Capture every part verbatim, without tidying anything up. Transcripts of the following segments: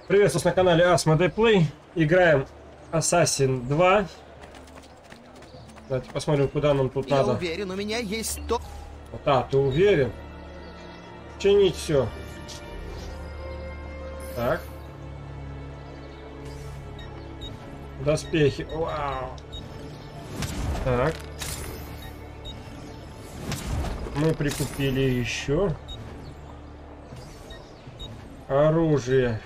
Приветствую вас на канале Asmodee Play. Играем Assassin два. Давайте посмотрим, куда нам тут Я надо. Я уверен, у меня есть то... Вот, а, ты уверен? Чинить все. Так. Доспехи. Вау. Так. Мы прикупили еще. Оружие.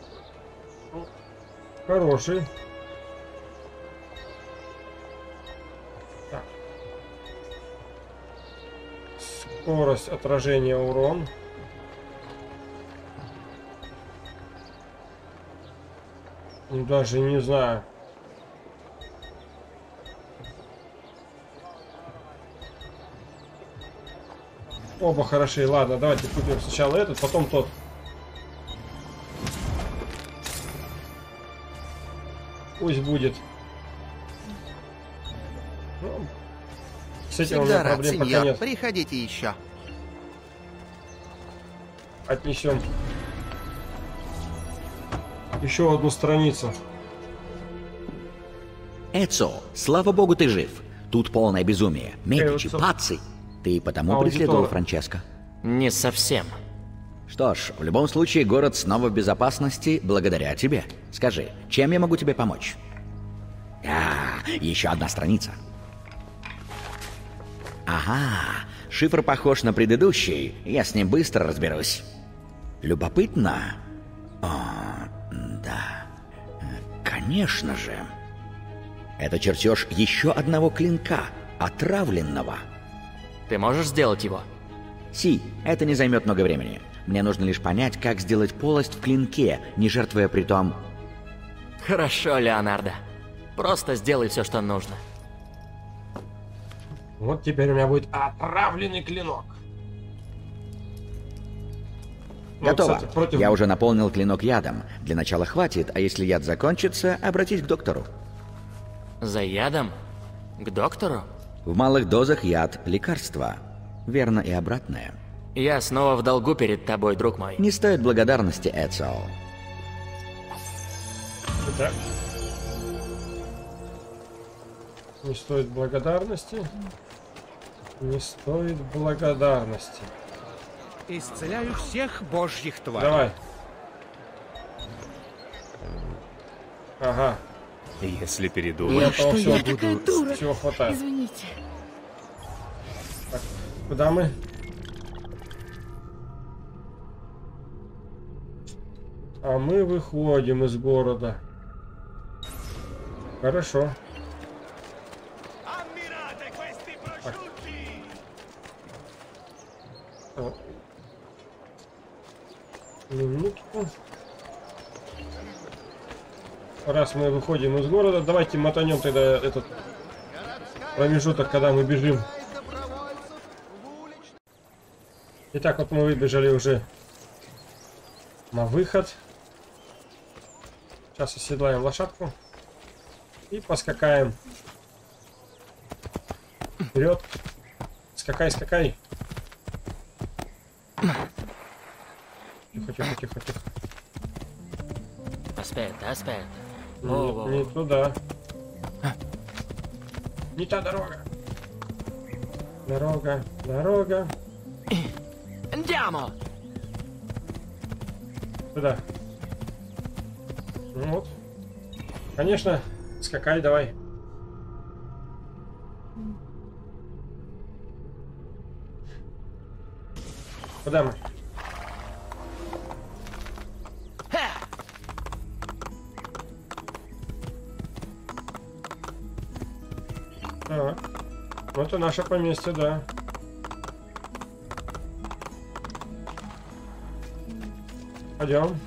Хороший. Так. Скорость отражения урон. Даже не знаю. Оба хороши. Ладно, давайте купим сначала этот, потом тот. Пусть будет. Ну, с этим у меня проблем пока нет. Приходите еще. Отнесем еще одну страницу. Эцо, слава богу, ты жив. Тут полное безумие. Медичи, паци. Ты потому преследовал Франческо? Не совсем. Что ж, в любом случае, город снова в безопасности благодаря тебе. Скажи, чем я могу тебе помочь? А, еще одна страница. Ага, шифр похож на предыдущий. Я с ним быстро разберусь. Любопытно? О, да. Конечно же. Это чертеж еще одного клинка, отравленного. Ты можешь сделать его? Си, это не займет много времени. Мне нужно лишь понять, как сделать полость в клинке, не жертвуя при том... Хорошо, Леонардо. Просто сделай все, что нужно. Вот теперь у меня будет отравленный клинок. Готово. Ну, кстати, против... Я уже наполнил клинок ядом. Для начала хватит, а если яд закончится, обратись к доктору. За ядом? К доктору? В малых дозах яд – лекарство. Верно и обратное. Я снова в долгу перед тобой, друг мой. Не стоит благодарности, Эцо. Итак. Не стоит благодарности. Не стоит благодарности. Исцеляю всех божьих тварей. Давай. Ага. Если передумаешь, что что я я буду... такая дура. Всего хватает. Извините. Так, куда мы? А мы выходим из города. Хорошо. Так. А. Минутку. Раз мы выходим из города, давайте мотанем тогда этот промежуток, когда мы бежим. Итак, вот мы выбежали уже на выход. Сейчас оседлаем лошадку и поскакаем вперед. Скакай, скакай. Тихо, тихо, тихо, тихо. Аспетта, аспетта. Не, не туда. Не та дорога. Дорога, дорога. Andiamo! Туда. Ну вот. Конечно, скакай, давай. Куда мы? Так. Ну, это наше поместье, да. Пойдем.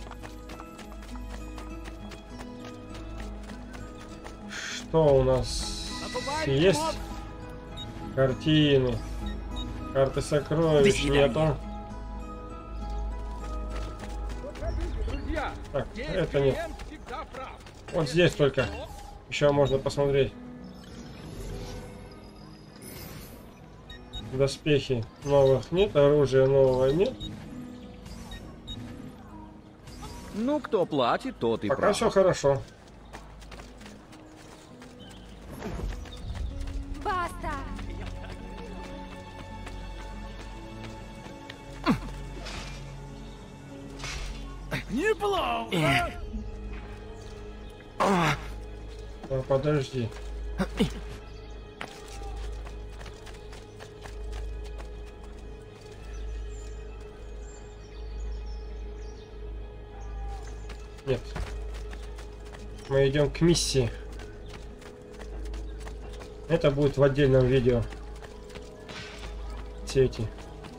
Что у нас есть? Картины. Карты сокровищ нету. Так, это нет. Вот здесь только. Еще можно посмотреть. Доспехи новых нет, оружия нового нет. Ну, кто платит, тот и Пока прав. все хорошо. Баста! Неплохо. Ну, подожди. Нет. Мы идем к миссии. Это будет в отдельном видео. Все эти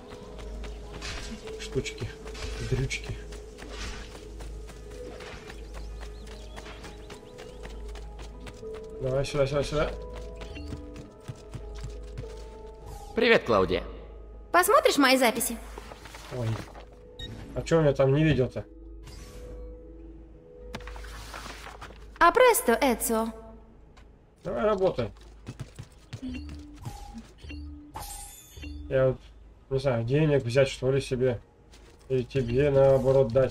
штучки, дрючки. Давай сюда, сюда, сюда. Привет, Клаудия. Посмотришь мои записи? Ой. А чё я там не видел-то? А престо, Эцио. Давай работай. Я вот, не знаю, денег взять, что ли, себе. Или тебе, наоборот, дать.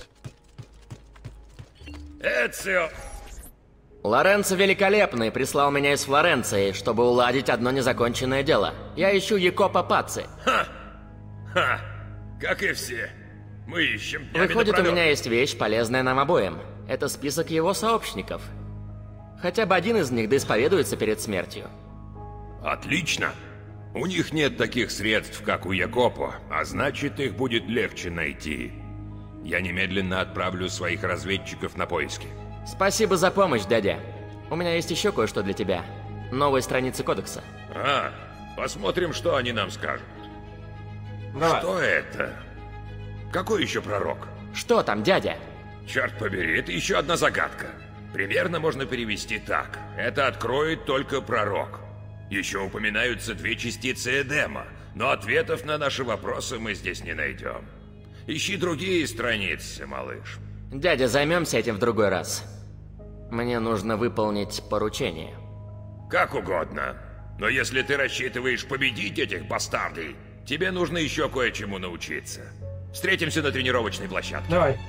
Эцио! Лоренцо Великолепный прислал меня из Флоренции, чтобы уладить одно незаконченное дело. Я ищу Якопо Пацци. Ха! Ха! Как и все. Мы ищем днями Выходит, у напролёт. меня есть вещь, полезная нам обоим. Это список его сообщников. Хотя бы один из них доисповедуется перед смертью. Отлично. У них нет таких средств, как у Якопо, а значит, их будет легче найти. Я немедленно отправлю своих разведчиков на поиски. Спасибо за помощь, дядя. У меня есть еще кое-что для тебя. Новые страницы кодекса. А, посмотрим, что они нам скажут. Давай. Что это? Какой еще пророк? Что там, дядя? Черт побери, это еще одна загадка. Примерно можно перевести так. Это откроет только пророк. Еще упоминаются две частицы Эдема, но ответов на наши вопросы мы здесь не найдем. Ищи другие страницы, малыш. Дядя, займемся этим в другой раз. Мне нужно выполнить поручение. Как угодно. Но если ты рассчитываешь победить этих бастардей, тебе нужно еще кое-чему научиться. Встретимся на тренировочной площадке. Давай.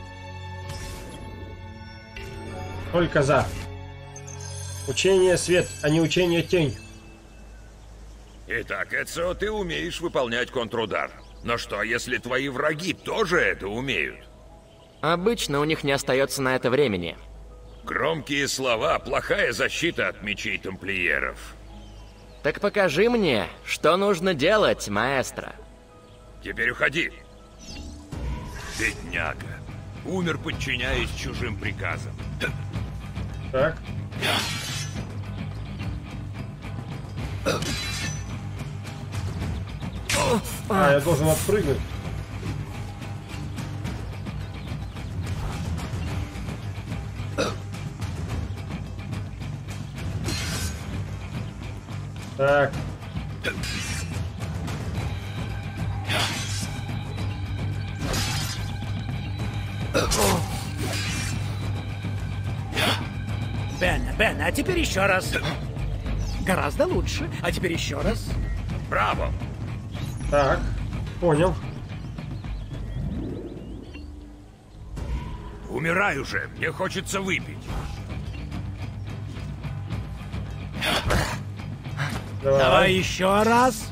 Только за. Учение свет, а не учение тень. Итак, Эцио, ты умеешь выполнять контрудар. Но что, если твои враги тоже это умеют? Обычно у них не остается на это времени. Громкие слова – плохая защита от мечей тамплиеров. Так покажи мне, что нужно делать, маэстро. Теперь уходи. Бедняга. Умер, подчиняясь чужим приказам. Так. А, я должен отпрыгнуть. Так. Бен, Бен, а теперь еще раз. Гораздо лучше. А теперь еще раз. Браво! Так. Понял. Умирай уже, мне хочется выпить. Давай. Давай еще раз.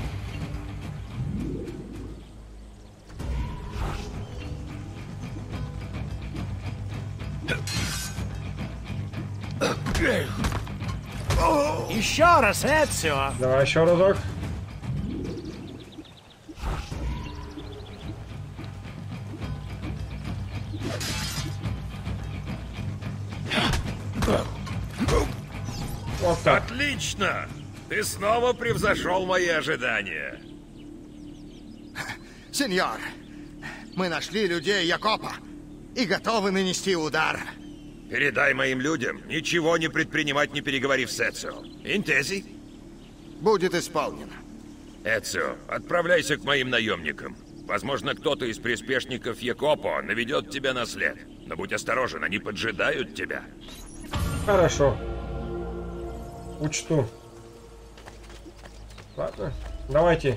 Еще раз, Эцио. Давай еще разок. Вот так. Отлично! Ты снова превзошел мои ожидания. Сеньор, мы нашли людей Якопо и готовы нанести удар. Передай моим людям ничего не предпринимать, не переговорив с Эцио. Интези? Будет исполнено. Эцио, отправляйся к моим наемникам. Возможно, кто-то из приспешников Якопо наведет тебя на след. Но будь осторожен, они поджидают тебя. Хорошо. Учту. Ладно. Давайте.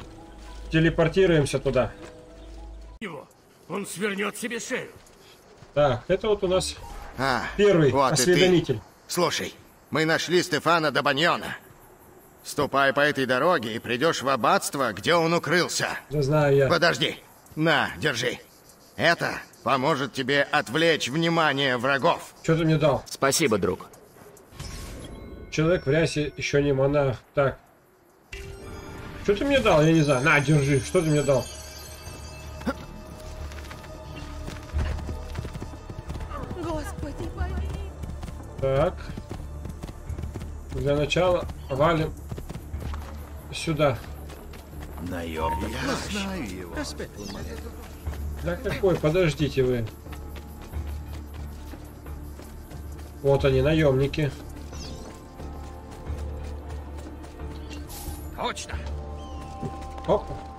Телепортируемся туда. Его. Он свернет себе шею. Так, это вот у нас А, первый вот и ты. осведомитель. Слушай, мы нашли Стефана Добаньона. Ступай по этой дороге и придешь в аббатство, где он укрылся. Да знаю я. Подожди. На, держи. Это поможет тебе отвлечь внимание врагов. Что ты мне дал? Спасибо, друг. Человек в рясе еще не монах. Так. Что ты мне дал? Я не знаю. На, держи. Что ты мне дал? Господи, помилуй. Так. Для начала валим сюда. Наемный плащ. Да какой? Подождите вы. Вот они, наемники. Точно. Оп.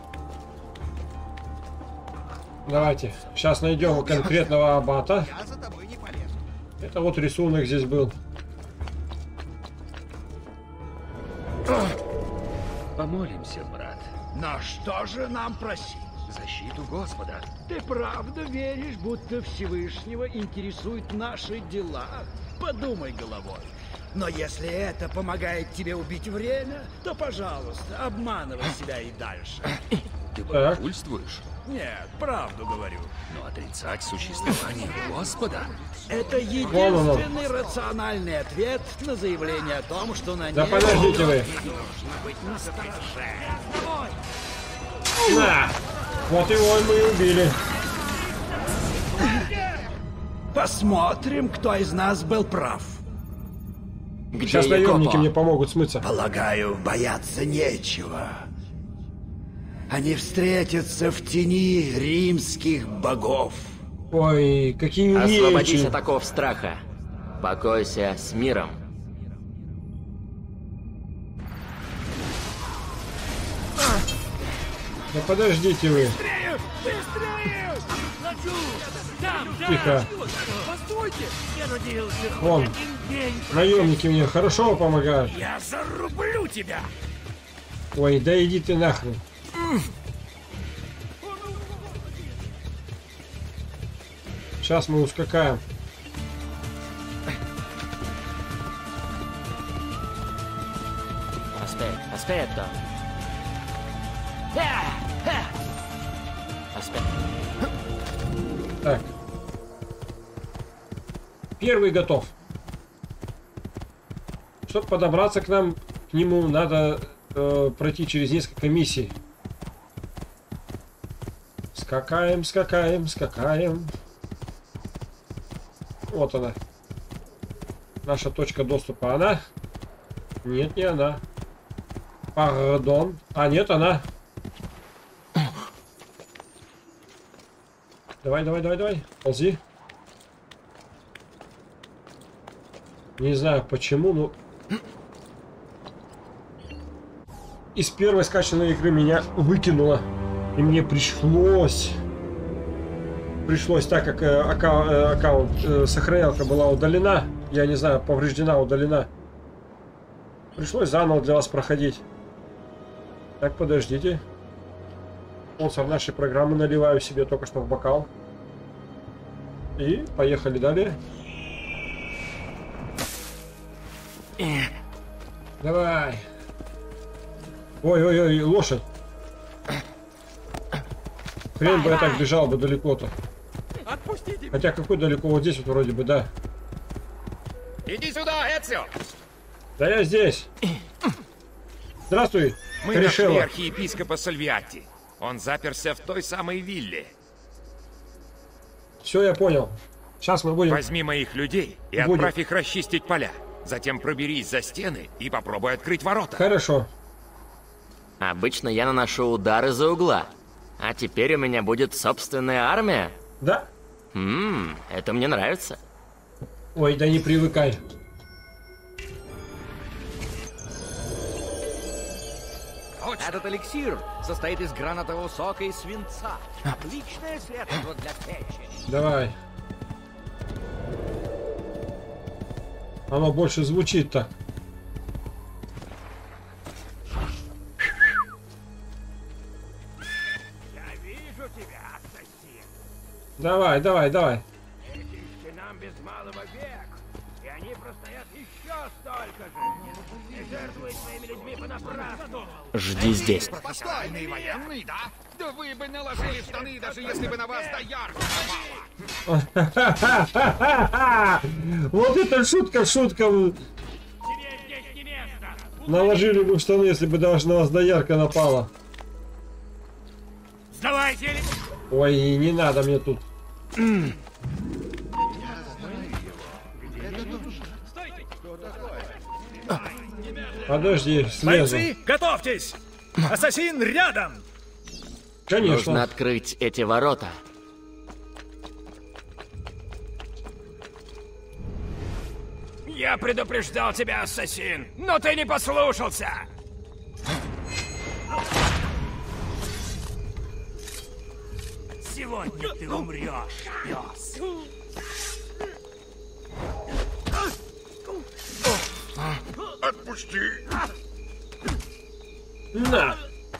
Давайте. Сейчас найдем конкретного аббата. Я за тобой не полезу. Это вот рисунок здесь был. Помолимся, брат. Но что же нам просить? Защиту Господа. Ты правда веришь, будто Всевышнего интересуют наши дела? Подумай головой. Но если это помогает тебе убить время, то, пожалуйста, обманывай себя и дальше. Ты Так. богохульствуешь? Нет, правду говорю. Но отрицать существование Господа? Это Вон оно. единственный рациональный ответ на заявление о том, что на Да небе подождите вы. нужно быть настороже. На! Вот его мы и убили. Посмотрим, кто из нас был прав. Где Сейчас наемники Якопо? мне помогут смыться. Полагаю, бояться нечего. Они встретятся в тени римских богов. Ой, какие Освободись речи. от оков страха. Покойся с миром. Да подождите вы. Тихо. Постойте! Я надеялся, Вон. один день. Наемники мне хорошо помогают. Я зарублю тебя! Ой, да иди ты нахрен. Сейчас мы ускакаем. Aspetta, aspetta. Aspetta. Так. Первый готов. Чтобы подобраться к нам, к нему надо э, пройти через несколько миссий. Скакаем, скакаем, скакаем. Вот она. Наша точка доступа. Она? Нет, не она. Пардон. А, нет, она. Давай, давай, давай, давай. Ползи. Не знаю почему, но... Из первой скачанной игры меня выкинуло. И мне пришлось... Пришлось, так как э, акка э, аккаунт, э, сохранялка была удалена. Я не знаю, повреждена, удалена. Пришлось заново для вас проходить. Так, подождите. Спонсор нашей программы наливаю себе только что в бокал. И поехали далее. Давай. Ой-ой-ой, лошадь. Хрен бы я так бежал бы далеко-то. Хотя какой далеко? Вот здесь вот вроде бы, да. Иди сюда, Эцио! Да я здесь. Здравствуй, Мы нашли Корешева. архиепископа Сальвиатти. Он заперся в той самой вилле. Все, я понял. Сейчас мы будем... Возьми моих людей и Будем. отправь их расчистить поля. Затем проберись за стены и попробуй открыть ворота. Хорошо. Обычно я наношу удары за угла. А теперь у меня будет собственная армия? Да? Ммм, это мне нравится. Ой, да не привыкай. Этот эликсир состоит из гранатового сока и свинца. Отличное средство для печени. Давай. Оно больше звучит так. Я вижу тебя, ассасин. Давай, давай, давай. малого век. И они простоят еще столько же. Не жертвуй своими людьми понапрасну. Жди здесь. Профессиональные военные, да? Да вы бы наложили штаны, даже если бы на вас доярка напала. Вот это шутка, шутка. Наложили бы в штаны, если бы даже на вас доярка напала. Сдавайте! Ой, не надо мне тут. Подожди, слезу. Бойцы, готовьтесь! Ассасин рядом! Конечно. Нужно открыть эти ворота. Я предупреждал тебя, ассасин, но ты не послушался! Сегодня ты умрешь, пес! Отпусти! На!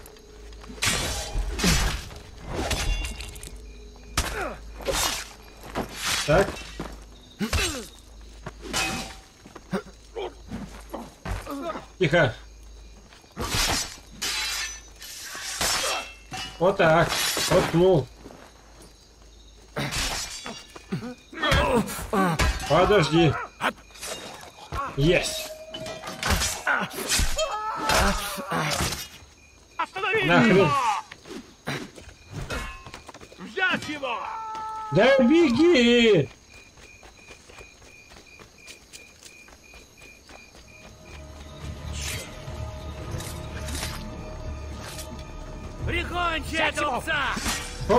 Так. Тихо. Вот так. Воткнул. Подожди. Есть. Нахрен. Взять его! Да беги! Прикончи этого пса! Оп.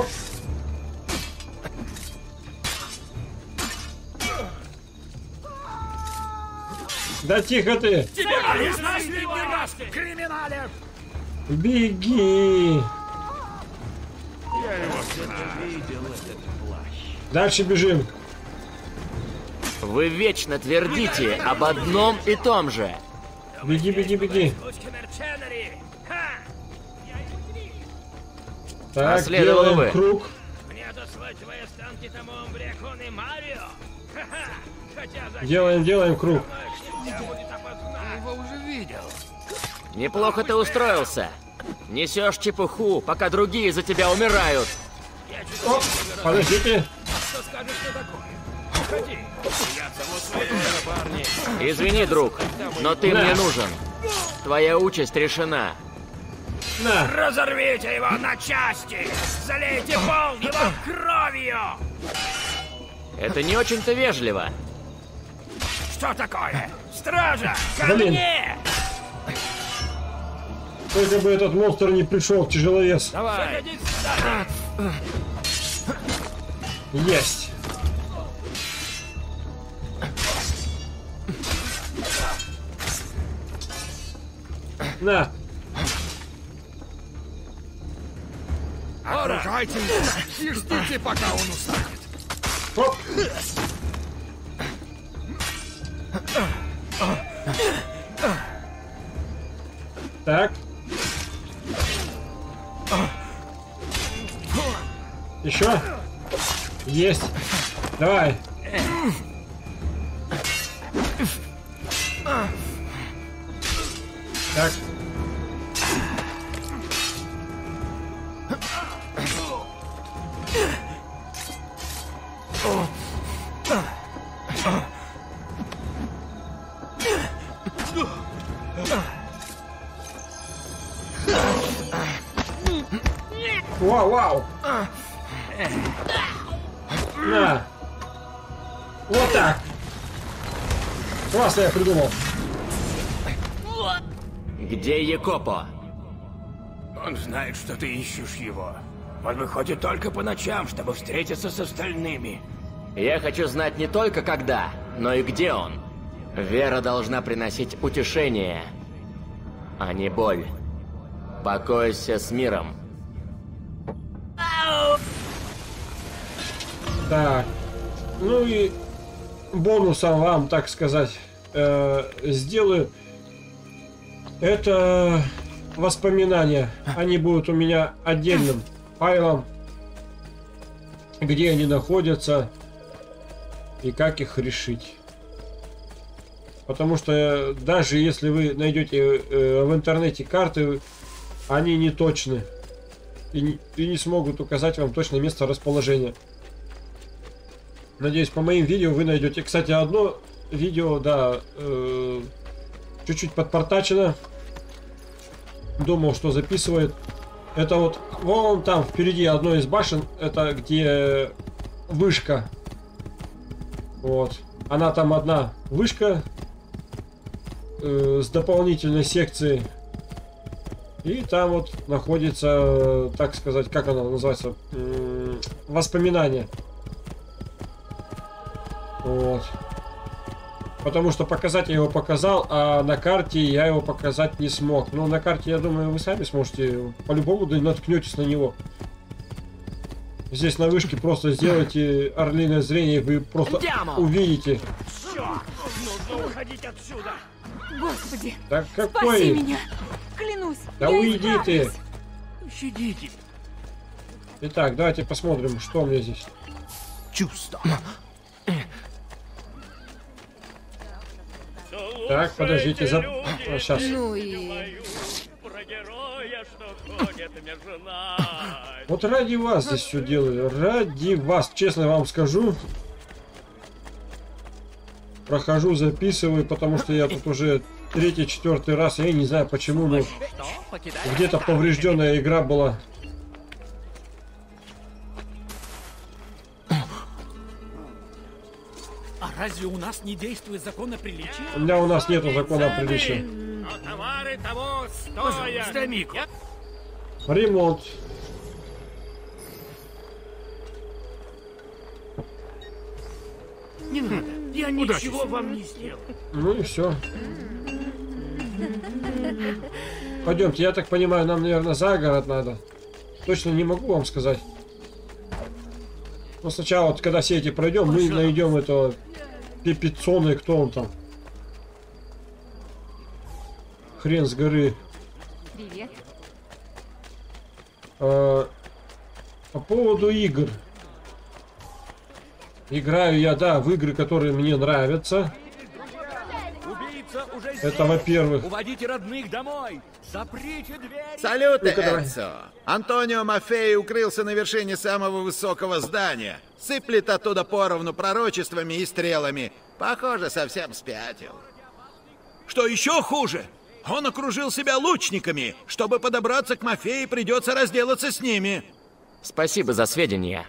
Да тихо ты! Тебе криминале! Беги! Дальше бежим. Вы вечно твердите об одном и том же. Беги, беги, беги. Так, Последовало делаем бы. круг. Мне отослать твои останки тому Умбрекон и Марио? Делаем, делаем круг. Его уже видел. Неплохо ты устроился. Несешь чепуху, пока другие за тебя умирают. Оп, подождите. Что скажешь, что такое? Уходи. Я зову своего парня. Извини, друг, но ты Да. мне нужен. Твоя участь решена. На. Разорвите его на части! Залейте пол его кровью! Это не очень-то вежливо. Что такое? Стража! Ко Блин. мне! Только бы этот монстр не пришел, тяжеловес. Давай! Садитесь сзади. Есть. На. Окружайте его и ждите, пока он устанет. Оп. Так. Еще. Есть. Давай. Так. Вау, вау. На. Вот так. Классно я придумал. Где Якопо? Он знает, что ты ищешь его. Он выходит только по ночам, чтобы встретиться с остальными. Я хочу знать не только когда, но и где он. Вера должна приносить утешение, а не боль. Покойся с миром. Так. Ну и бонусом вам, так сказать, э, сделаю. Это воспоминания. Они будут у меня отдельным файлом, где они находятся. и как их решить. Потому что даже если вы найдете э, в интернете карты, они не точны. И не, и не смогут указать вам точное место расположения. Надеюсь, по моим видео вы найдете. Кстати, одно видео, да, э, чуть-чуть подпортачено. Думал, что записывает. Это вот вон там впереди одной из башен. Это где вышка. Вот. Она там одна вышка э, с дополнительной секцией. И там вот находится, так сказать, как она называется, э, воспоминания. Вот. Потому что показать я его показал, а на карте я его показать не смог. Но на карте, я думаю, вы сами сможете. По-любому да наткнетесь на него. Здесь на вышке просто сделайте орлиное зрение, вы просто увидите. Все, нужно уходить отсюда. Господи, да какой? Спаси меня. Клянусь. Да уйди ты. Щадите. Итак, давайте посмотрим, что у меня здесь. Чувство. Так, подождите, за... А, сейчас. Ну и... Вот ради вас здесь все делаю. Ради вас, честно вам скажу. Прохожу, записываю, потому что я тут уже третий, четвертый раз. Я не знаю почему, но где-то поврежденная игра была. А разве у нас не действует закон о приличии? Да, у нас нету закона о приличии. Товары того стоят. Ремонт. Не надо. Я ничего вам не сделал. Ну и все. Пойдемте, я так понимаю, нам, наверное, за город надо. Точно не могу вам сказать. Но сначала, вот, когда все эти пройдем, мы найдем этого Пепицона, и кто он там. Хрен с горы. Привет. А, по поводу игр. Играю я, да, в игры, которые мне нравятся. Это, во-первых. Уводите родных домой. Заприте дверь. Салют, Ну-ка, давай. Энцо. Антонио Мафей укрылся на вершине самого высокого здания. Сыплет оттуда поровну пророчествами и стрелами. Похоже, совсем спятил. Что еще хуже? Он окружил себя лучниками. Чтобы подобраться к Мафеи, придется разделаться с ними. Спасибо за сведения.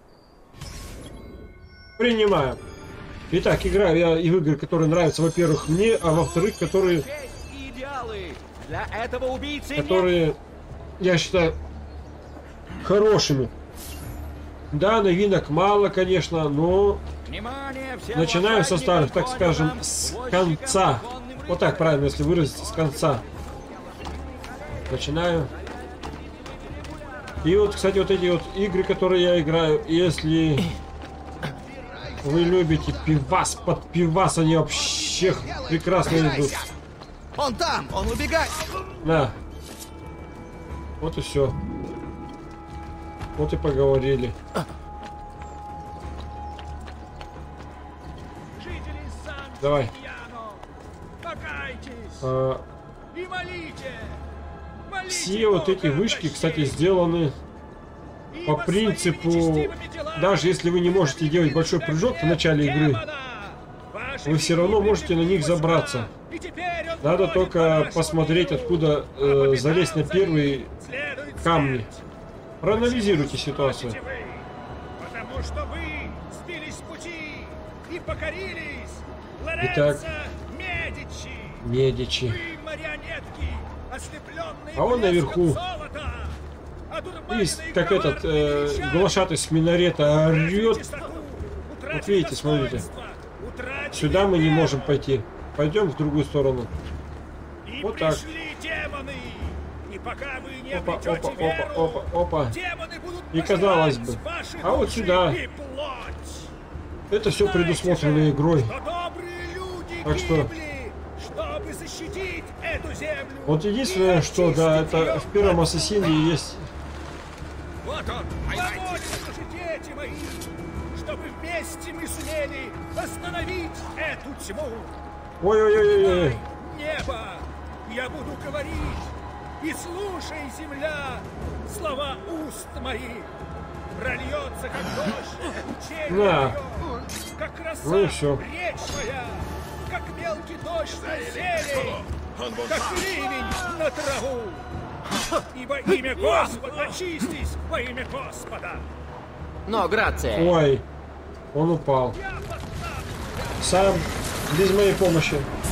Принимаю. Итак, играю я и в игры, которые нравятся, во-первых, мне, а во-вторых, которые... Для этого убийцы которые, я считаю, хорошими. Да, новинок мало, конечно, но... Начинаю со старых, так скажем, с конца. Вот так правильно, если выразиться, с конца. Начинаю. И вот, кстати, вот эти вот игры, которые я играю, если вы любите пивас, под пивас, они вообще прекрасно идут. Он там, он убегает. На. Вот и все. Вот и поговорили. Давай. А, все вот эти вышки, кстати, сделаны по принципу, даже если вы не можете делать большой прыжок в начале игры, вы все равно можете на них забраться. Надо только посмотреть, откуда э, залезть на первые камни. Проанализируйте ситуацию. Итак, Медичи. А он наверху. И как этот э, глашатый с минарета орет. Вот видите, смотрите. Сюда мы не можем пойти. Пойдем в другую сторону. Вот так. Опа, опа, опа, опа, опа. И казалось бы. А вот сюда. Это все предусмотрено игрой. Так что... Вот единственное, что, да, это в первом Ассасине есть... Вот он! Помолимся же, дети мои, чтобы вместе вместе мы сумели остановить эту тьму. Ой-ой-ой-ой. Небо, я буду говорить, и слушай, земля, слова уст моих. Прольется, как дождь, червь На. как роса, Ну и всё. речь моя, как мелкий дождь на зелень, как ливень на траву. Ибо имя Господа, очистись во имя Господа. Но, Грация, Ой, он упал. Сам, без моей помощи.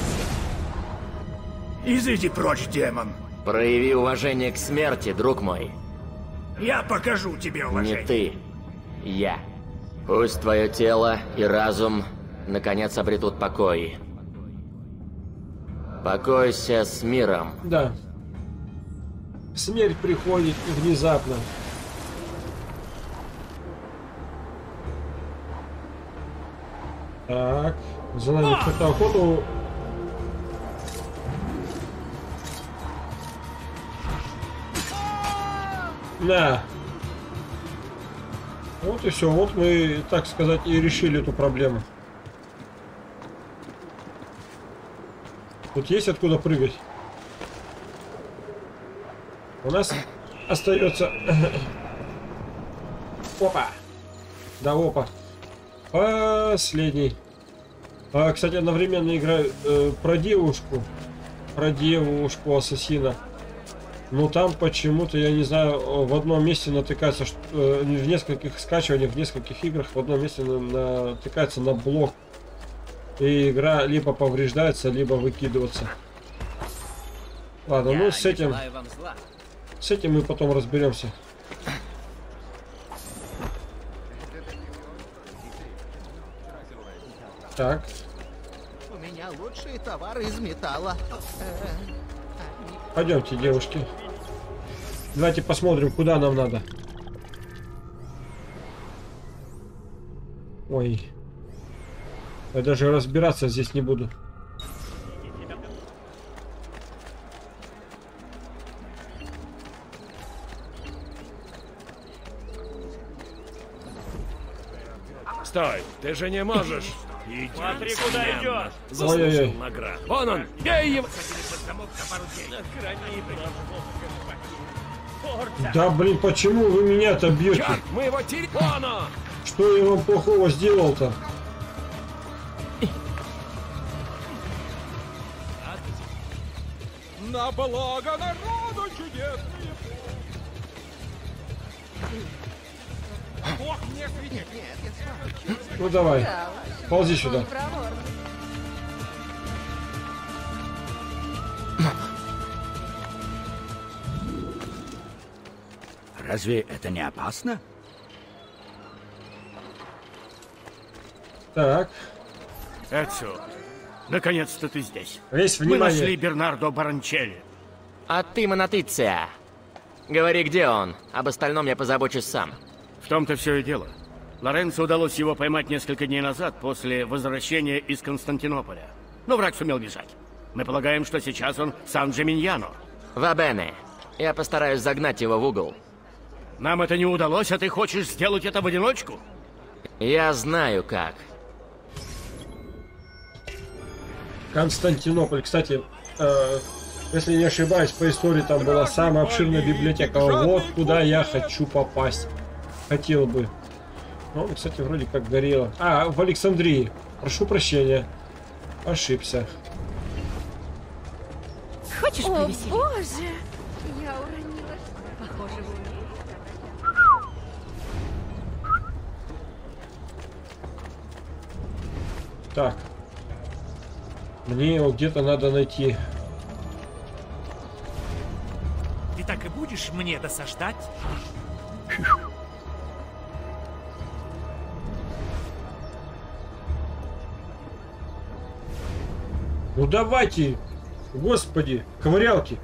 Изыди прочь, демон. прояви уважение к смерти, друг мой. Я покажу тебе Не уважение. ты, я. Пусть твое тело и разум наконец обретут покой. Покойся с миром. Да. Смерть приходит внезапно. Так, за нами кто-то охоту. На. Вот и все. Вот мы, так сказать, и решили эту проблему. Тут есть откуда прыгать. У нас остается... Опа! Да, опа. Последний. А, кстати, одновременно играю э, про девушку. Про девушку ассасина. Но там почему-то, я не знаю, в одном месте натыкается, что, э, в нескольких скачиваниях, в нескольких играх, в одном месте на, натыкается на блок. И игра либо повреждается, либо выкидывается. Ладно, ну с этим... С этим мы потом разберемся. Так. У меня лучшие товары из металла. Пойдемте, девушки. Давайте посмотрим, куда нам надо. Ой. Я даже разбираться здесь не буду. Стой, ты же не можешь. Смотри, куда идешь. Ой-ой-ой. Наград. Вон он, бей его. Да блин, почему вы меня-то бьете? Черт, мы его телефона. Что я вам плохого сделал-то? На благо народу чудесные. Бог мне свидетель. Ну давай, ползи сюда. Разве это не опасно? Так. Эцио, наконец-то ты здесь. Весь Мы внимание. нашли Бернардо Баранчелли. А ты, Монотиция, говори, где он. Об остальном я позабочусь сам. В том-то все и дело. Лоренцо удалось его поймать несколько дней назад, после возвращения из Константинополя. Но враг сумел бежать. Мы полагаем, что сейчас он в Сан-Джиминьяно. Вабене, я постараюсь загнать его в угол. Нам это не удалось, а ты хочешь сделать это в одиночку? Я знаю как. Константинополь. Кстати, э, если не ошибаюсь, по истории там была самая обширная библиотека. Вот куда я хочу попасть. Хотел бы. Ну, кстати, вроде как горело. А, в Александрии. Прошу прощения. Ошибся. Хочешь О, повеселиться? боже! Я уронила. Похоже, вы умеете. Так. Мне его где-то надо найти. Ты так и будешь мне досаждать? Ну давайте! Господи, ковырялки!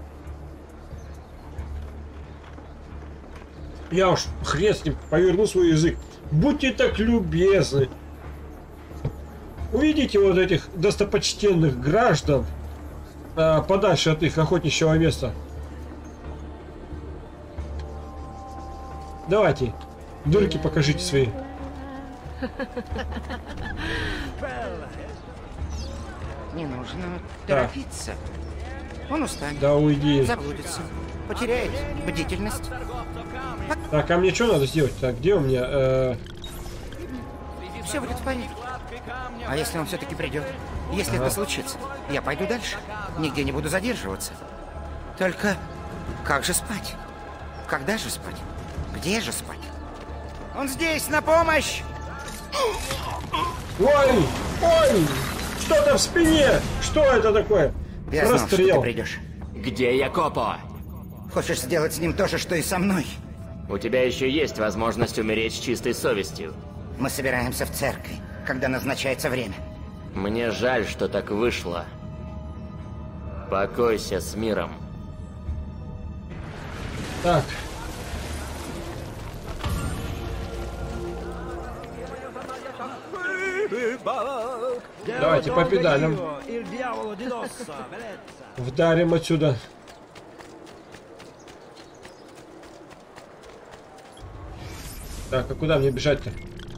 Я уж хрен с ним, поверну свой язык. Будьте так любезны. Увидите вот этих достопочтенных граждан а, подальше от их охотничьего места. Давайте, дырки покажите свои. Не нужно торопиться. Он устанет. Да уйди. Заблудится. Потеряет бдительность. Так, а мне что надо сделать? Так, где у меня? Э... Все будет в порядке. А если он все-таки придет? Если Ага. это случится, я пойду дальше. Нигде не буду задерживаться. Только как же спать? Когда же спать? Где же спать? Он здесь, на помощь! Ой! Ой! Что-то в спине! Что это такое? Я знал, что ты Расстрел. придешь. Где Якопо? Хочешь сделать с ним то же, что и со мной? У тебя еще есть возможность умереть с чистой совестью. Мы собираемся в церкви, когда назначается время. Мне жаль, что так вышло. Покойся с миром. Так. Давайте по педалям. Вдарим отсюда. Так, а куда мне бежать-то?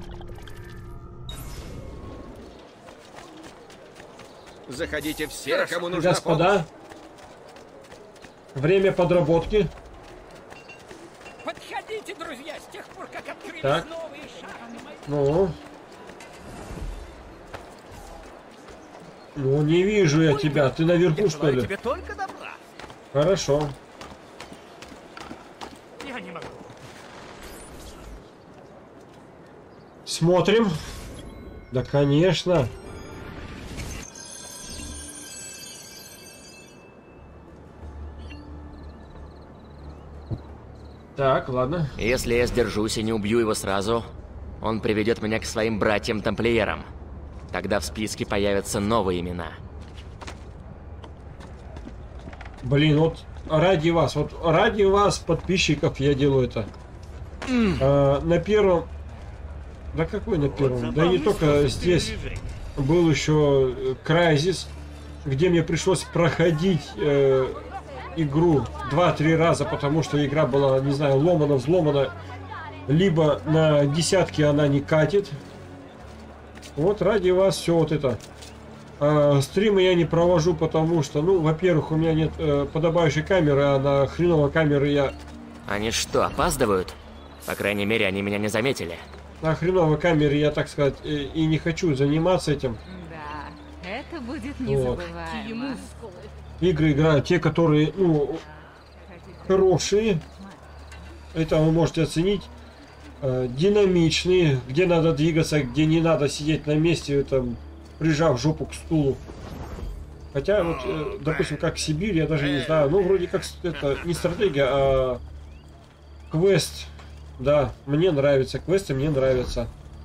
Заходите все, кому нужна Господа, время подработки. Подходите, друзья, с тех пор, как открылись Так. новые шахты. Ну. Ну, не вижу я тебя. Ты наверху, что ли? Тебе только добра. Хорошо. Я не могу. Смотрим. Да, конечно. Так, ладно. Если я сдержусь и не убью его сразу, он приведет меня к своим братьям-тамплиерам. Тогда в списке появятся новые имена. Блин, вот ради вас, вот ради вас, подписчиков, я делаю это. А, на первом... Да какой на первом? Да не только здесь. Был еще Crysis, где мне пришлось проходить э, игру два-три раза, потому что игра была, не знаю, ломана, взломана. Либо на десятки она не катит. Вот ради вас все вот это. А, стримы я не провожу, потому что, ну, во-первых, у меня нет э, подобающей камеры, а на хреновой камеры я... Они что, опаздывают? По крайней мере, они меня не заметили. На хреновой камере я, так сказать, и, и не хочу заниматься этим. Да, это будет Вот. незабываемо. Игры играют те, которые, ну, хорошие. Это вы можете оценить. Э, динамичные, где надо двигаться, где не надо сидеть на месте, там, прижав жопу к стулу. Хотя, вот, э, допустим, как Сибирь, я даже не знаю. Ну, вроде как это не стратегия, а квест. Да, мне нравится. Квесты мне нравятся.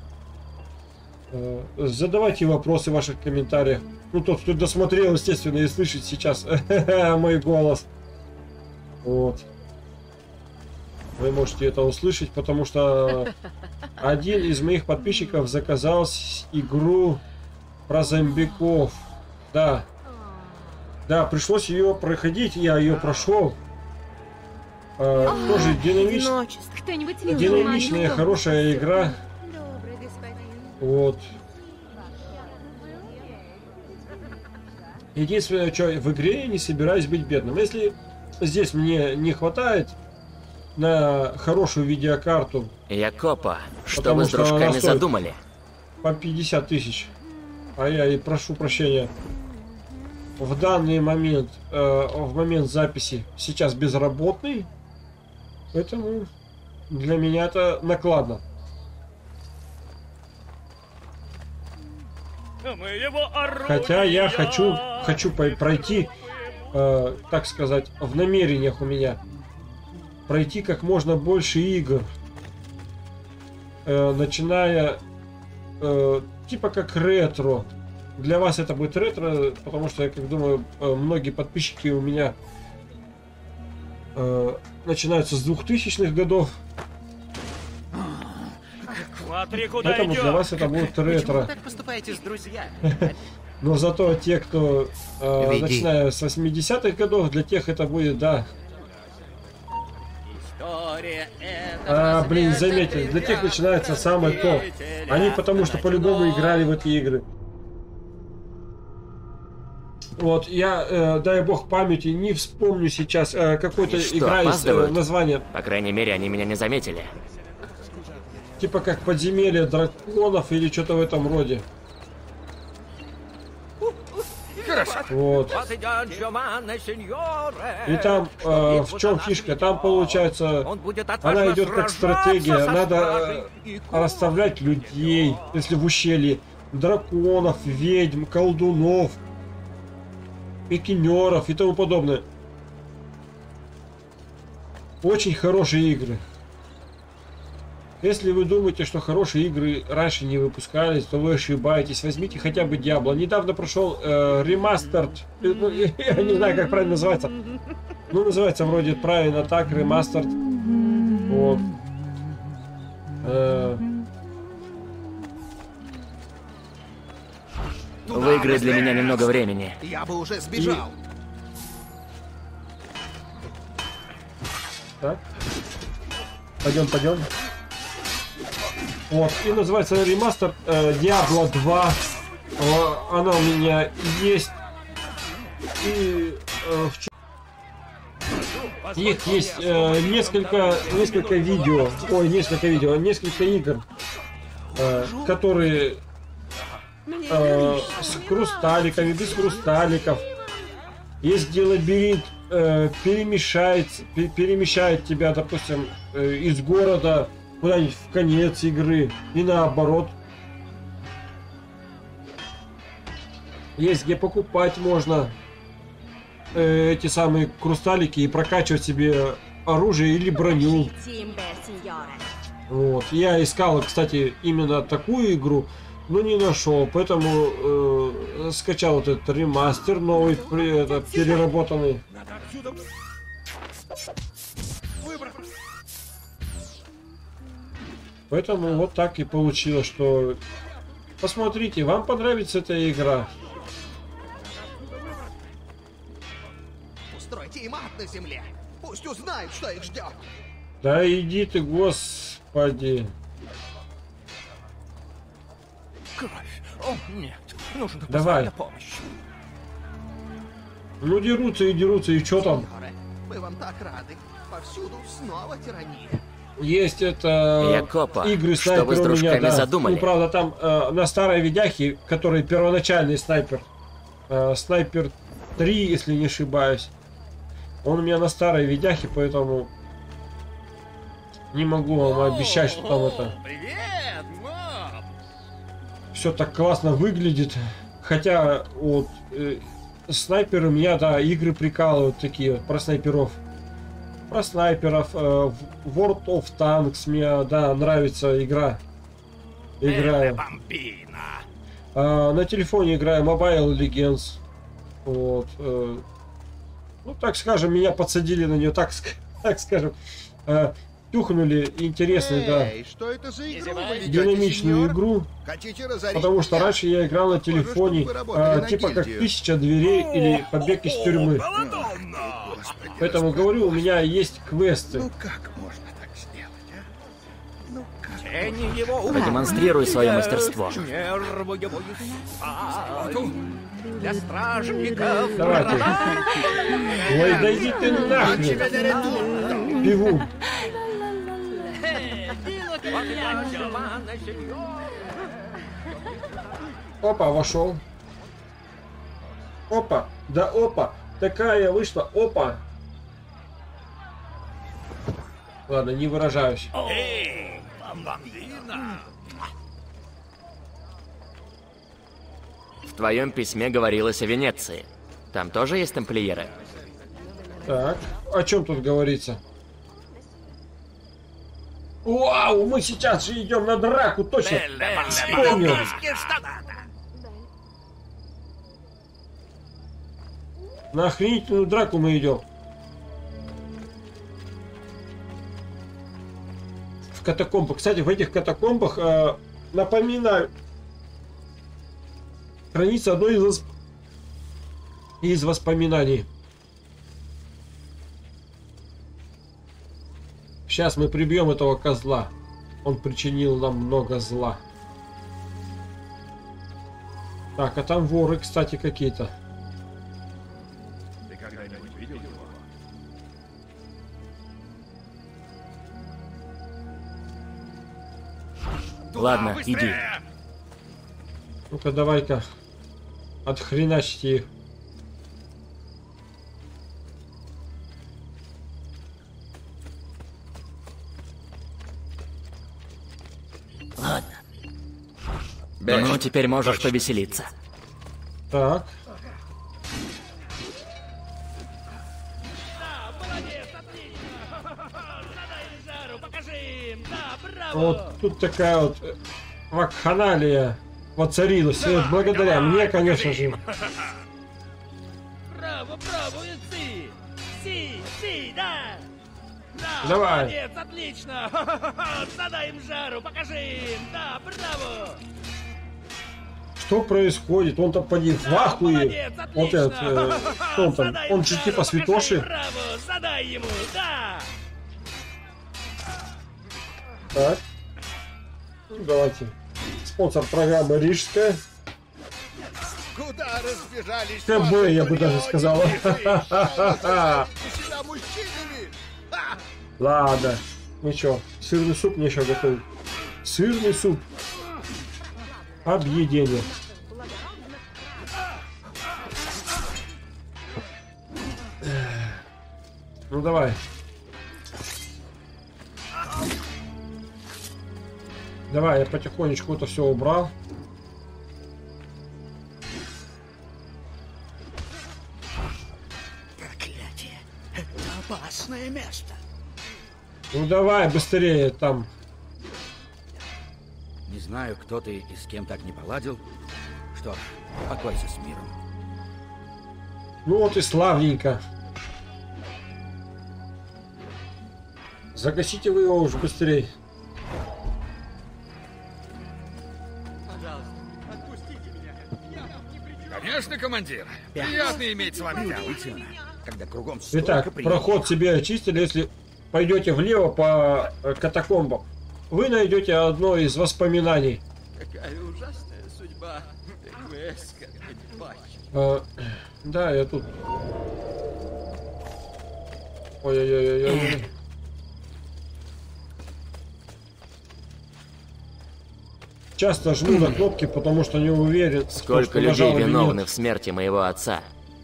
Э, задавайте вопросы в ваших комментариях. Ну, тот, кто досмотрел, естественно, и слышит сейчас мой голос. Вот. Вы можете это услышать, потому что один из моих подписчиков заказал игру про зомбиков. Да. Да, пришлось ее проходить, я ее прошел. А, Ой, тоже динамич... Кто-нибудь видел динамичная, Марио? хорошая игра. Вот. Единственное, что в игре я не собираюсь быть бедным. Если здесь мне не хватает на хорошую видеокарту, Якопо, что потому вы с что она дружками стоит задумали? по пятьдесят тысяч, а я и прошу прощения, в данный момент, э, в момент записи сейчас безработный, поэтому для меня это накладно. Хотя я хочу, хочу по- пройти, э, так сказать, в намерениях у меня пройти как можно больше игр, э, начиная э, типа как ретро. Для вас это будет ретро, потому что я как думаю, э, многие подписчики у меня э, начинаются с двухтысячных годов. Смотри, куда Поэтому идем. для вас это будет Почему ретро. вы так поступаете с друзьями? Но зато те, кто э, Веди. начиная с восьмидесятых годов, для тех это будет, да. А, блин, заметили, для тех начинается самое то. Они потому что по-любому играли в эти игры. Вот, я, э, дай бог памяти, не вспомню сейчас э, какой-то игра из э, названия. По крайней мере, они меня не заметили. Типа как подземелье драконов или что-то в этом роде. Хорошо. Вот. И там э, в чем фишка? Там получается, она идет как стратегия. Надо э, расставлять людей, если в ущелье, драконов, ведьм, колдунов, пикинеров и тому подобное. Очень хорошие игры. Если вы думаете, что хорошие игры раньше не выпускались, то вы ошибаетесь. Возьмите хотя бы Diablo. Недавно прошел э, ремастер. Ну, я не знаю, как правильно называется. Ну, называется вроде правильно так, ремастер. Вот. Э... Выиграй для меня немного времени. Я бы уже сбежал. Так. Пойдем, пойдем. Вот, и называется ремастер э, Diablo два. Э, она у меня есть. И э, в ч... их есть э, несколько, несколько видео. Ой, несколько видео, несколько игр, э, которые э, с хрусталиками, без хрусталиков. Есть где лабиринт э, перемешает, пер, перемещает тебя, допустим, э, из города куда-нибудь в конец игры и наоборот. Есть где покупать можно э, эти самые хрусталики и прокачивать себе оружие или броню. Вот. Я искал, кстати, именно такую игру, но не нашел, поэтому э, скачал вот этот ремастер новый, это, переработанный. Поэтому вот так и получилось, что посмотрите, вам понравится эта игра. Устройте им ад на земле. Пусть узнают, что их ждет. Да иди ты, господи. Кровь. О, нет. Нужна Давай. помощь. Ну дерутся и дерутся, и что там? Мы вам так рады. Повсюду снова тирания. Есть это Якопа, игры что вы с снайпер у меня, дружками да. задумали? Ну правда там э, на старой видяхе, который первоначальный снайпер, э, снайпер три, если не ошибаюсь. Он у меня на старой видяхе, поэтому не могу вам обещать, что там это все так классно выглядит. Хотя вот э, снайперы меня, да, игры прикалывают такие вот про снайперов. Про снайперов, э, World of Tanks мне, да, нравится игра. Играю. Э, на телефоне играю Mobile Legends. Вот. Э, ну, так скажем, меня подсадили на нее, так, так скажем. Э, тюхнули интересный, да. Что это за игру вы ведете, Динамичную сеньор? игру. Хотите разорить Потому что меня? раньше я играл на телефоне, работали э, на типа как гильдию. «Тысяча дверей» или «Побег из тюрьмы». Поэтому говорю, у меня есть квесты. Ну как можно так сделать, а? Ну как? Продемонстрируй свое мастерство. Нервы его испыту. Для стражников. Давайте. Ой, да иди ты нахрен. Пивун. Опа, вошел. Опа, да опа. Такая вышла, опа. Ладно, не выражаюсь. Эй, бомбина. В твоем письме говорилось о Венеции. Там тоже есть тамплиеры? Так, о чем тут говорится? Вау, мы сейчас же идем на драку, точно. Вспомнил. На охренительную драку мы идем. В катакомбах. Кстати, в этих катакомбах, э, напоминаю, хранится одно из, из воспоминаний. Сейчас мы прибьем этого козла. Он причинил нам много зла. Так, а там воры, кстати, какие-то. Ты когда-нибудь видел его? Ладно, иди. Ну-ка, давай-ка. Отхреначьте их. Ладно. Ну, теперь можешь повеселиться. Так. Вот тут такая вот вакханалия воцарилась. И вот благодаря мне, конечно же. Браво, браво, си! Си, си, да! Да, Давай. молодец, отлично! Задай им жару, покажи им! Да, браво! Что происходит? Он там поди в ахуе. Вот этот, э, что он там? Он же типа святоши. Браво, задай ему, да! Так. Ну, давайте. Спонсор программы Рижская. Куда разбежались? КБ, я бы даже сказала. Ладно. Ничего. Сырный суп мне еще готовить. Сырный суп. Объедение. Ну давай. Давай, я потихонечку это все убрал. Проклятие. Это опасное место. Ну давай, быстрее там. Не знаю, кто ты и с кем так не поладил. Что ж, покойся с миром. Ну вот и славненько. Загасите вы его уже быстрее. Конечно, командир. Приятно иметь с вами дело. Когда кругом Итак, проход себе очистили. Если пойдете влево по катакомбам, вы найдете одно из воспоминаний. Какая ужасная судьба. Эска, А, да, я тут. Ой-ой-ой-ой-ой. Часто жму на кнопки, потому что не уверен, Сколько что людей нажал или виновны нет. в смерти моего отца.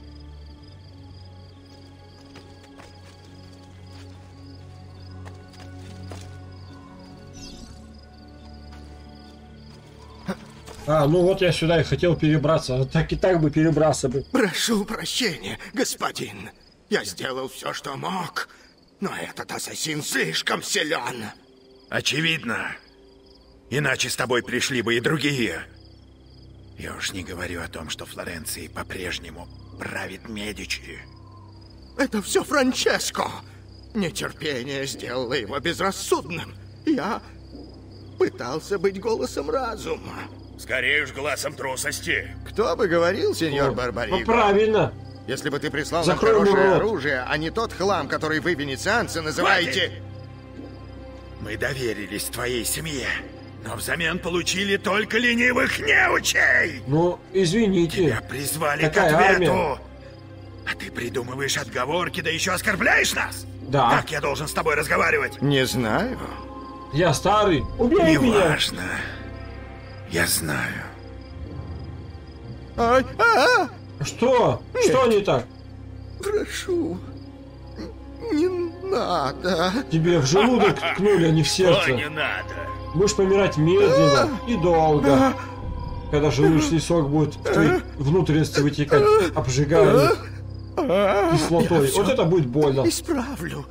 А, ну вот я сюда и хотел перебраться. Так и так бы перебрался бы. Прошу прощения, господин. Я сделал все, что мог, но этот ассасин слишком силен. Очевидно. Иначе с тобой пришли бы и другие. Я уж не говорю о том, что Флоренцией по-прежнему правит Медичи. Это все Франческо. Нетерпение сделало его безрассудным. Я пытался быть голосом разума. Скорее уж глазом трусости. Кто бы говорил, сеньор Барбариго? Ну правильно. Если бы ты прислал Закрой нам хорошее рот. оружие, а не тот хлам, который вы, венецианцы, называете... Мы доверились твоей семье, но взамен получили только ленивых неучей. Ну, извините. Тебя призвали Какая к ответу. армия? А ты придумываешь отговорки, да еще оскорбляешь нас? Да. Как я должен с тобой разговаривать? Не знаю. Я старый. Убей меня. Неважно. Я знаю. Ай, а, а! Что? Нет. Что не так? Прошу, не надо. Тебе в желудок ткнули, а не в сердце. не надо. Будешь помирать медленно и долго. Когда желудочный сок будет в твои внутренности вытекать, обжигая кислотой. Я Вот всё это будет больно. Исправлю.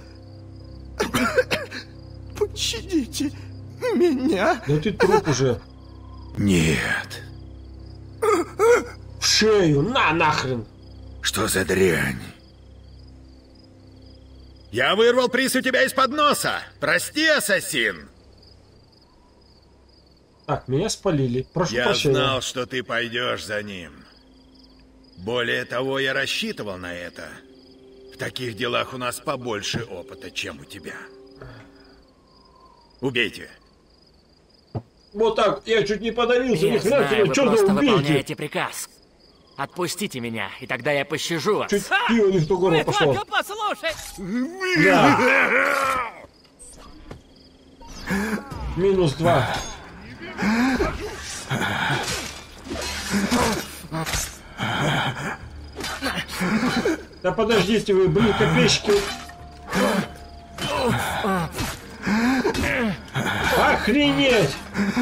Пощадите меня. Да ты труп уже. Нет. В шею. На нахрен. Что за дрянь? Я вырвал приз у тебя из-под носа. Прости, ассасин. Так, меня спалили. Прошу Я прощения. знал, что ты пойдешь за ним. Более того, я рассчитывал на это. В таких делах у нас побольше опыта, чем у тебя. Убейте. Вот так, я чуть не подавился, Я ни хрена знаю, себе, вы что просто за убейте? выполняете приказ. Отпустите меня, и тогда я пощажу вас. Чуть пиво не в ту горло пошло. Только послушай! Да. Минус два. Да подождите вы, блин, копейщики. Охренеть!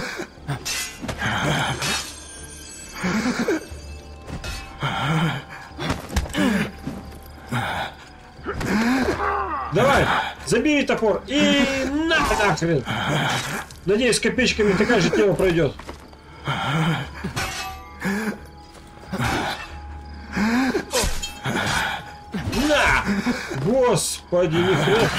Давай, забери топор и на нахрен. Надеюсь, с копеечками такая же тема пройдет. На! Господи, нихрена.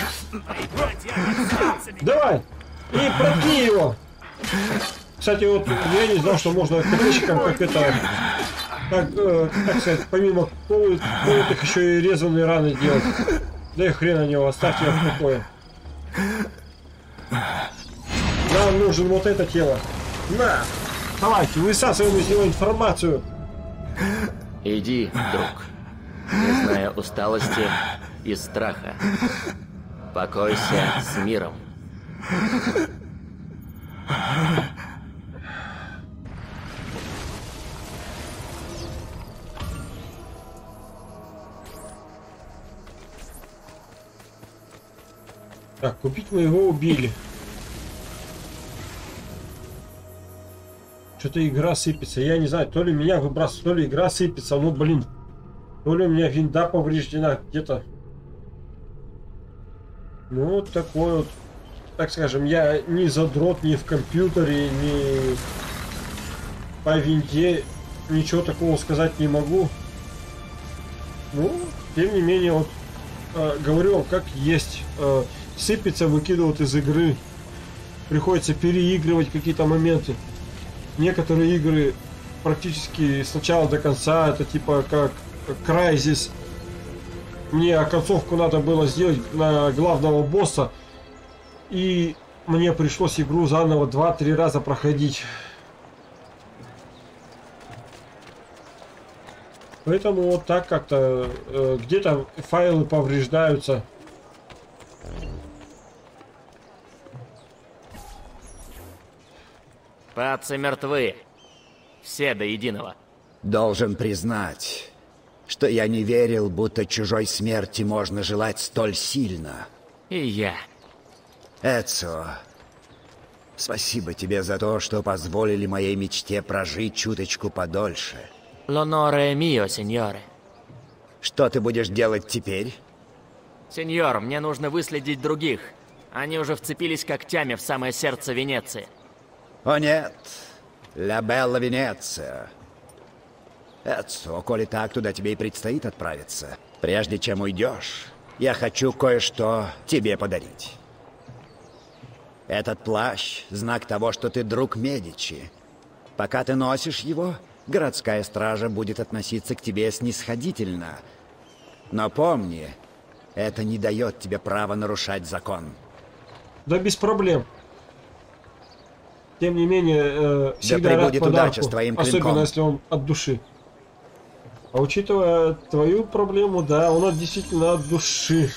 Давай! И проткни его! Кстати, вот я не знал, что можно копейщикам как это... Как, э, так сказать, помимо колотых еще и резаные раны делать. Да и хрен на него, оставьте его в покое. Нам нужен вот это тело. На! Давайте, высасываем из него информацию. Иди, друг. Не зная усталости и страха. Покойся с миром. Так, купить мы его убили. Что-то игра сыпется. Я не знаю, то ли меня выбрасывает, то ли игра сыпется. Ну, блин. То ли у меня винда повреждена где-то. Ну, вот такой вот. Так скажем, я не задрот ни в компьютере, ни по винде. Ничего такого сказать не могу. Ну, тем не менее, вот э, говорю вам, как есть. Э, сыпется, выкидывают из игры. Приходится переигрывать какие-то моменты. Некоторые игры практически с начала до конца, это типа как Crysis. Мне концовку надо было сделать на главного босса, и мне пришлось игру заново два-три раза проходить. Поэтому вот так как-то э, где-то файлы повреждаются. Пацы мертвы. Все до единого. Должен признать, что я не верил, будто чужой смерти можно желать столь сильно. И я. Эцио, спасибо тебе за то, что позволили моей мечте прожить чуточку подольше. L'onore mio, сеньоре. Что ты будешь делать теперь? Сеньор, мне нужно выследить других. Они уже вцепились когтями в самое сердце Венеции. О нет, Ля Белла Венеция. Эцио, коли так, туда тебе и предстоит отправиться. Прежде чем уйдешь, я хочу кое-что тебе подарить. Этот плащ — знак того, что ты друг Медичи. Пока ты носишь его, городская стража будет относиться к тебе снисходительно. Но помни, это не дает тебе права нарушать закон. Да без проблем. Тем не менее, э, всегда да рад прибудет подарку, удача с твоим клинком. особенно если он от души. А учитывая твою проблему, да, он действительно от души.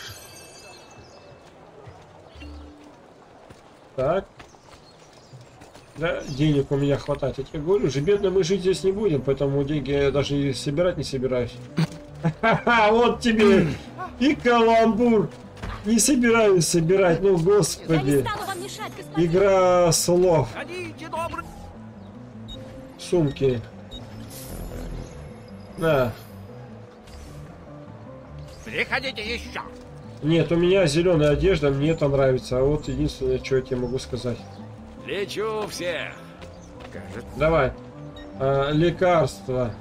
Так. Да, денег у меня хватает. Я тебе говорю, же бедно мы жить здесь не будем, поэтому деньги я даже и собирать не собираюсь. Ха-ха, вот тебе и каламбур. Не собираюсь собирать, ну господи. Игра слов. Сумки. Да. Приходите еще. Нет, у меня зеленая одежда, мне это нравится. А вот единственное, что я тебе могу сказать. Лечу всех. Кажется. Давай. А, лекарства.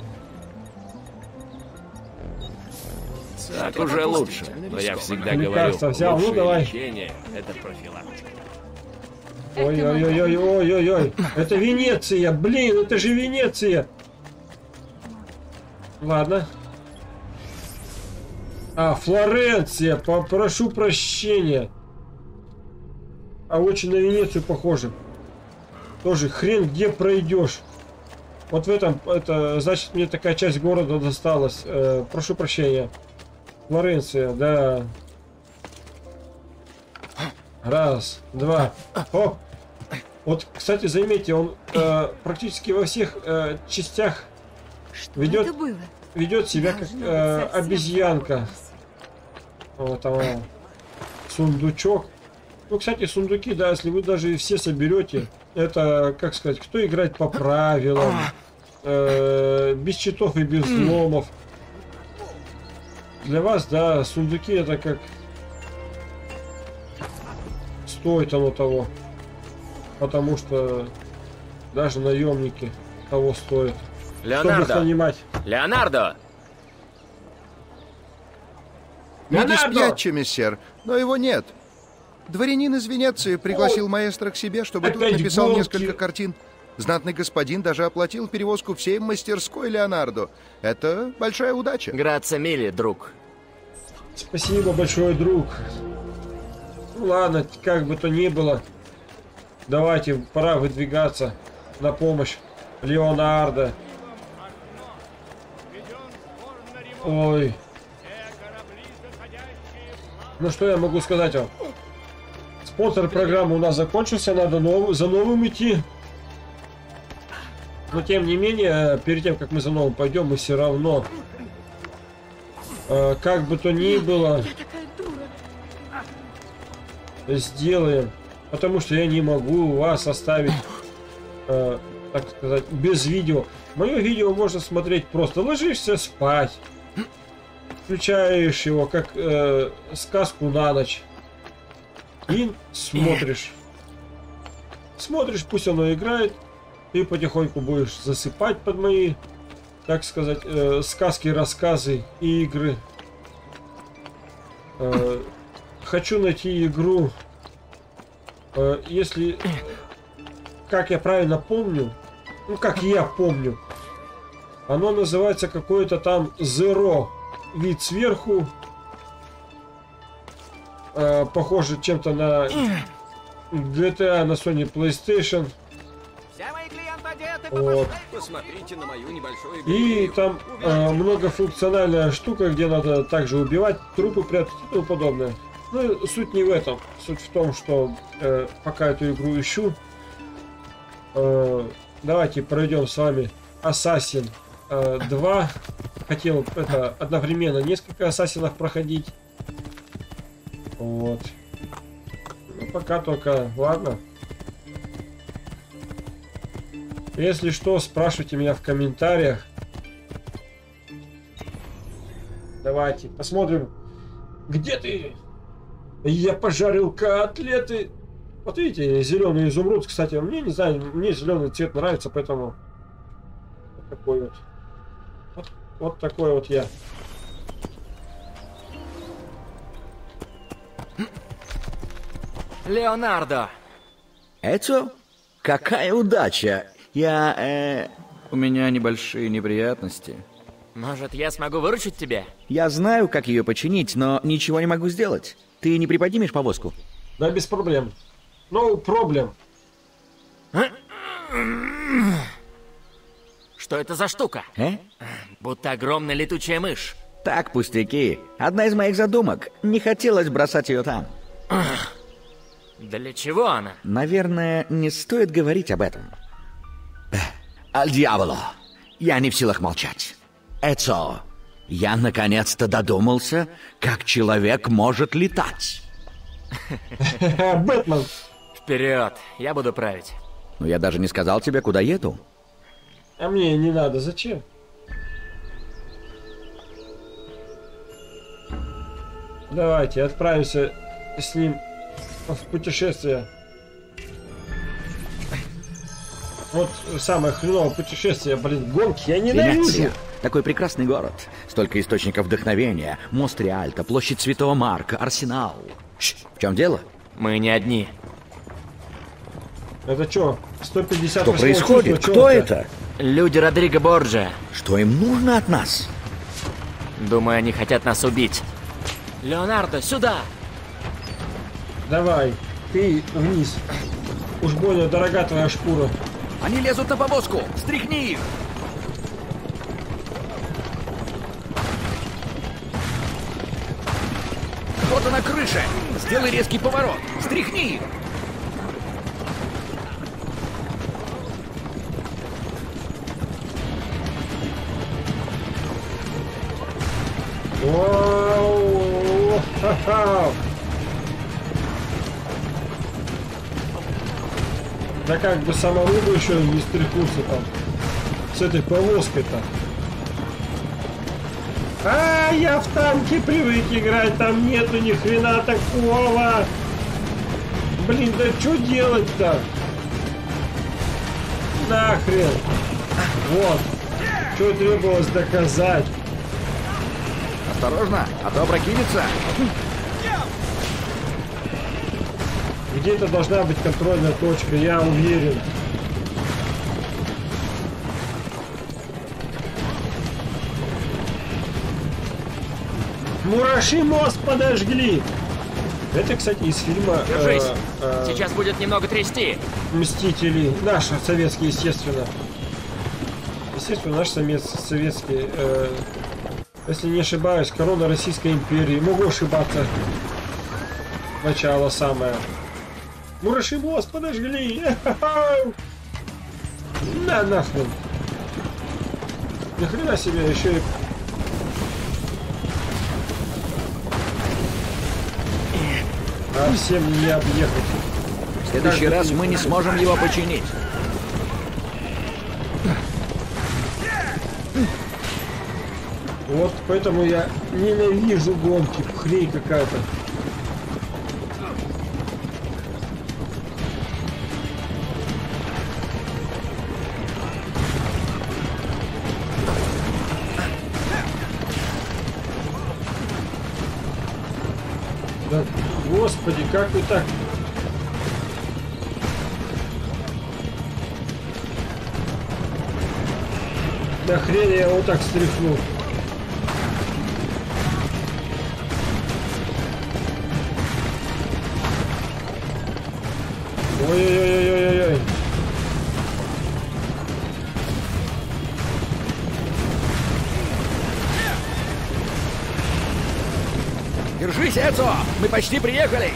Так уже лучше, но я всегда Лекарства говорю, взял, ну лучшее давай. лечение — это профилактика. Ой-ой-ой-ой-ой-ой. Это Венеция, блин, это же Венеция. Ладно. А, Флоренция, попрошу прощения. А очень на Венецию похоже. Тоже хрен где пройдешь. Вот в этом, это, значит, мне такая часть города досталась. Э, прошу прощения. Флоренция, да. Раз, два. О! Вот, кстати, заметьте, он э, практически во всех э, частях ведет, ведет себя как э, обезьянка. Вот там э, сундучок. Ну, кстати, сундуки, да, если вы даже все соберете, это, как сказать, кто играет по правилам, э, без читов и без взломов. Для вас, да, сундуки это как стоит оно того. Потому что даже наемники того стоят. Леонардо! Чтобы понимать. Леонардо! Не диспьяче, мессер, но его нет. Дворянин из Венеции пригласил маэстро к себе, чтобы тут написал гонки. несколько картин. Знатный господин даже оплатил перевозку всей мастерской Леонардо. Это большая удача. Грация мили, друг. Спасибо большое, друг. Ну ладно, как бы то ни было. Давайте, пора выдвигаться на помощь Леонардо. Ой. Ну что я могу сказать вам? Спонсор программы у нас закончился, надо нов... за новым идти. Но тем не менее, перед тем, как мы за новым пойдем, мы все равно, э, как бы то ни было, сделаем. Потому что я не могу вас оставить, э, так сказать, без видео. Мое видео можно смотреть просто. Ложишься спать. Включаешь его как э, сказку на ночь. И смотришь. Смотришь, пусть оно играет. Ты потихоньку будешь засыпать под мои, так сказать, э, сказки, рассказы и игры. Э, хочу найти игру. Э, если, как я правильно помню, ну как я помню, оно называется какое-то там Zero. Вид сверху. Э, похоже чем-то на джи ти эй, на Sony PlayStation. Вот. Посмотрите на мою небольшую И там э, многофункциональная штука, где надо также убивать, трупы прятать и тому подобное. Ну, суть не в этом. Суть в том, что э, пока эту игру ищу, э, давайте пройдем с вами Assassin э, два. Хотел это одновременно несколько ассасинов проходить. Вот. Ну, пока только, ладно. Если что, спрашивайте меня в комментариях. Давайте посмотрим. Где ты? Я пожарил котлеты. Вот видите, зеленый изумруд. Кстати, мне не знаю, мне зеленый цвет нравится, поэтому вот такой вот. Вот, вот такой вот я. Леонардо! Это? Какая удача! Я, э... У меня небольшие неприятности. Может, я смогу выручить тебя? Я знаю, как ее починить, но ничего не могу сделать. Ты не приподнимешь повозку? Да, без проблем. No problem. Что это за штука? Э? Будто огромная летучая мышь. Так, пустяки. Одна из моих задумок. Не хотелось бросать ее там. Для чего она? Наверное, не стоит говорить об этом. Аль дьяволо. Я не в силах молчать. Эцо, я наконец-то додумался, как человек может летать. Бэтмен. Вперед, я буду править. Но я даже не сказал тебе, куда еду. А мне не надо, зачем? Давайте отправимся с ним в путешествие. Вот самое хреновое путешествие, блин, гонки, я ненавижу. Венеция. Такой прекрасный город. Столько источников вдохновения. Мост Риальто, площадь Святого Марка, Арсенал. Ш, в чем дело? Мы не одни. Это что, сто пятьдесят Что происходит? Кто это? Люди Родриго Борджиа. Что им нужно от нас? Думаю, они хотят нас убить. Леонардо, сюда! Давай. Ты вниз. Уж больно дорога твоя шкура. Они лезут на повозку! Стряхни их! Вот она крыша! Сделай резкий поворот! Стряхни их! Вау! Ха-ха! Да как бы самому бы еще не стряхнуться там с этой повозкой-то. А, я в танке привык играть, там нету ни хрена такого. Блин, да что делать-то? Нахрен. Вот. Что требовалось доказать. Осторожно, а то опрокинется. Где-то должна быть контрольная точка, я уверен. Мураши мост подожгли! Это, кстати, из фильма... Держись! Э, э, Сейчас будет немного трясти. Мстители. Наши, советские, естественно. Естественно, наш совет, советский... Э, если не ошибаюсь, корона Российской империи. Могу ошибаться. Начало самое. Мураши мост подожгли! На нахрен! Ни хрена себе, еще и... А всем не объехать. В следующий раз мы не сможем его починить. Вот поэтому я ненавижу гонки. Хрень какая-то. Да, господи, как вы так? Да хрень я его так стряхнул. Ой-ой-ой-ой-ой-ой. Держись, Эцо! Мы почти приехали!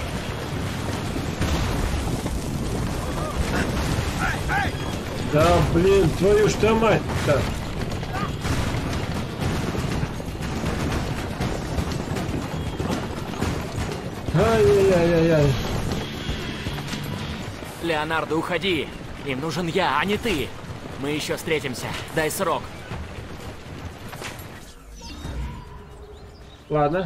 Да, блин, твою ж ты мать-то! Ай-яй-яй-яй-яй. Леонардо, уходи! Им нужен я, а не ты! Мы еще встретимся. Дай срок. Ладно.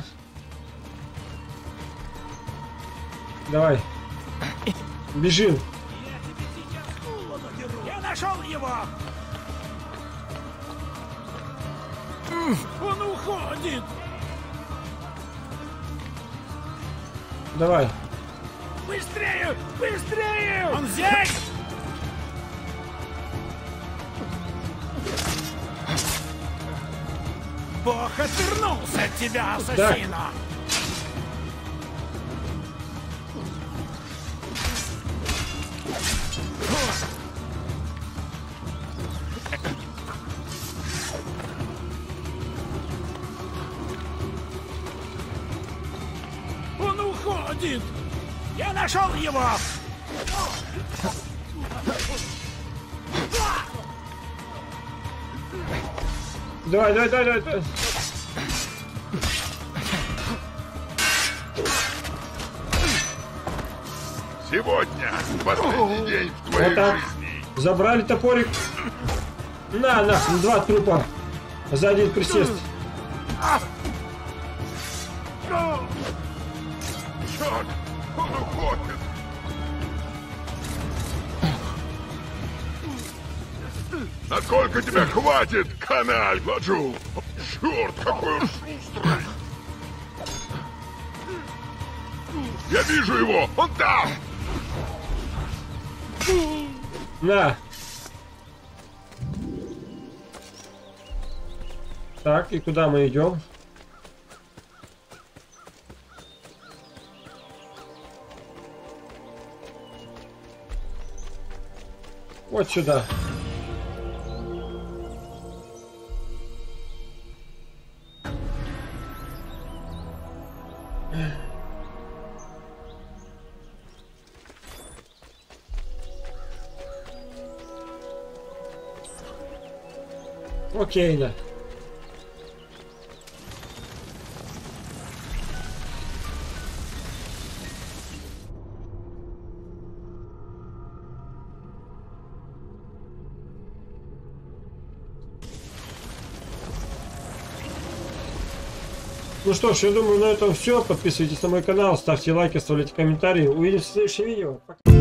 Давай. Бежим. Я нашел его! Он уходит! Давай. Быстрее! Быстрее! Он здесь! Бог отвернулся от тебя, ассасина! Он уходит! Я нашел его! Давай, давай, давай, давай. Сегодня последний день в твоей Вот так. жизни. Забрали топорик. На, нахрен, два трупа. За один присест. Черт, он уходит. Насколько тебя хватит, каналь, Ладжу? Черт, какой он шустрый. Я вижу его, он там. На. Так, и куда мы идем? Вот сюда. Окей, да. Ну что ж, я думаю, на этом все. Подписывайтесь на мой канал, ставьте лайки, оставляйте комментарии. Увидимся в следующем видео. Пока.